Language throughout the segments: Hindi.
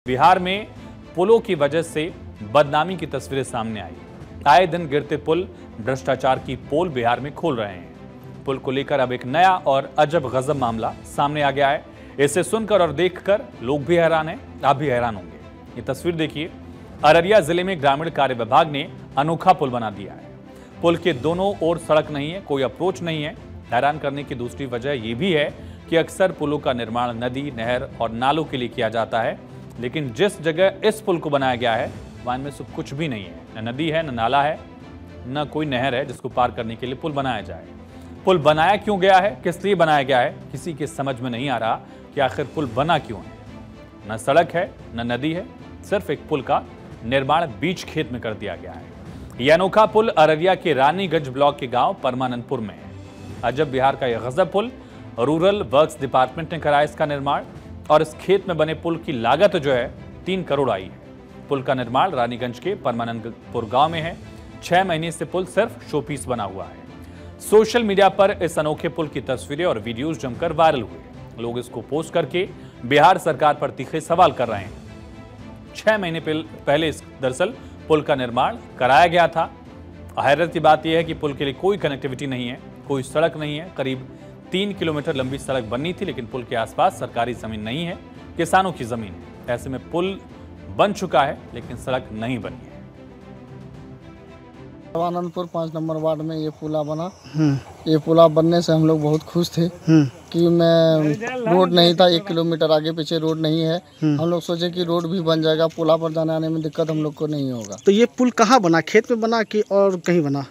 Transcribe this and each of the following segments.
बिहार में पुलों की वजह से बदनामी की तस्वीरें सामने आई। आए दिन गिरते पुल भ्रष्टाचार की पोल बिहार में खोल रहे हैं। पुल को लेकर अब एक नया और अजब गजब मामला सामने आ गया है। इसे सुनकर और देखकर लोग भी हैरान हैं, आप भी हैरान होंगे। ये तस्वीर देखिए, अररिया जिले में ग्रामीण कार्य विभाग ने अनोखा पुल बना दिया है। पुल के दोनों ओर सड़क नहीं है, कोई अप्रोच नहीं है। हैरान करने की दूसरी वजह यह भी है कि अक्सर पुलों का निर्माण नदी, नहर और नालों के लिए किया जाता है, लेकिन जिस जगह इस पुल को बनाया गया है वहां में सब कुछ भी नहीं है। न नदी है, न नाला है, न कोई नहर है जिसको पार करने के लिए पुल बनाया जाए। पुल बनाया क्यों गया है, किस लिए बनाया गया है, किसी के समझ में नहीं आ रहा कि आखिर पुल बना क्यों है। न सड़क है, न नदी है, सिर्फ एक पुल का निर्माण बीच खेत में कर दिया गया है। यह अनोखा पुल अररिया के रानीगंज ब्लॉक के गांव परमानंदपुर में है। अजब बिहार का यह गजब पुल रूरल वर्क्स डिपार्टमेंट ने कराया इसका निर्माण, और इस खेत में बने पुल की लागत जो है 3 करोड़ आई है। पुल का निर्माण रानीगंज के परमानंदपुर गांव में है। 6 महीने से पुल सिर्फ शोपीस बना हुआ है। सोशल मीडिया पर इस अनोखे पुल की तस्वीरें और वीडियोस जमकर वायरल हुए। लोग इसको पोस्ट करके बिहार सरकार पर तीखे सवाल कर रहे हैं। 6 महीने पहले दरअसल पुल का निर्माण कराया गया था। हैरत की बात यह है कि पुल के लिए कोई कनेक्टिविटी नहीं है, कोई सड़क नहीं है। करीब 3 किलोमीटर लंबी सड़क बननी थी, लेकिन पुल के आसपास सरकारी जमीन नहीं है, किसानों की जमीन है। ऐसे में पुल बन चुका है लेकिन सड़क नहीं बनी है। परमानंदपुर 5 नंबर वार्ड में ये पुला बना। ये पुला बनने से हम लोग बहुत खुश थे कि मैं रोड नहीं था, 1 किलोमीटर आगे पीछे रोड नहीं है। हम लोग सोचे कि रोड भी बन जाएगा, पुला पर जाने आने में दिक्कत हम लोग को नहीं होगा। तो ये पुल कहाँ बना, खेत में बना कि और कहीं बना?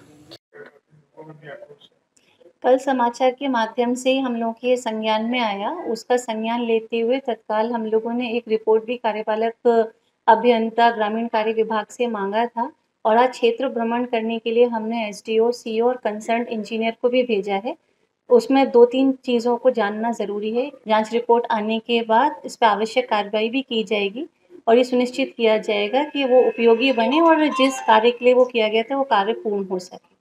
कल समाचार के माध्यम से हम लोग के संज्ञान में आया, उसका संज्ञान लेते हुए तत्काल हम लोगों ने एक रिपोर्ट भी कार्यपालक अभियंता ग्रामीण कार्य विभाग से मांगा था, और आज क्षेत्र भ्रमण करने के लिए हमने एसडीओ, सीओ और कंसर्न इंजीनियर को भी भेजा है। उसमें 2-3 चीज़ों को जानना ज़रूरी है। जांच रिपोर्ट आने के बाद इस पर आवश्यक कार्रवाई भी की जाएगी और ये सुनिश्चित किया जाएगा कि वो उपयोगी बने और जिस कार्य के लिए वो किया गया था वो कार्य पूर्ण हो सके।